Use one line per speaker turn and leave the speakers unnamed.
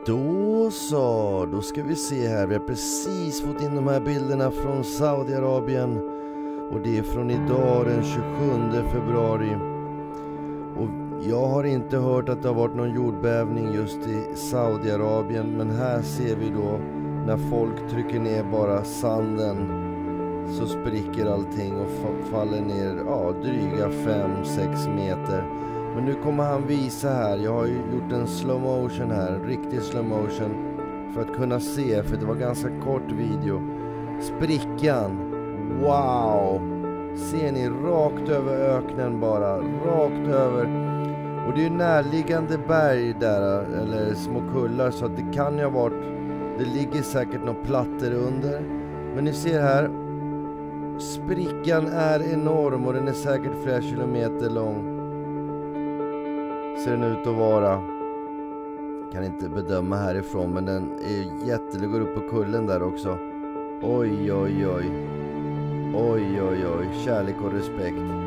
Då så, då ska vi se här. Vi har precis fått in de här bilderna från Saudiarabien. Och det är från idag den 27 februari. Och jag har inte hört att det har varit någon jordbävning just i Saudiarabien. Men här ser vi då när folk trycker ner bara sanden, så spricker allting och faller ner dryga 5-6 meter. Men nu kommer han visa här. Jag har ju gjort en slow motion här, en riktig slow motion, för att kunna se, för det var ganska kort video. Sprickan, wow! Ser ni, rakt över öknen bara, rakt över. Och det är ju närliggande berg där, eller små kullar, så att det kan ju ha varit, det ligger säkert några plattor under. Men ni ser här, sprickan är enorm och den är säkert flera kilometer lång. Ser den ut att vara. Kan inte bedöma härifrån, men den är jättelig, går upp på kullen där också. Oj oj oj. Oj oj oj, kärlek och respekt.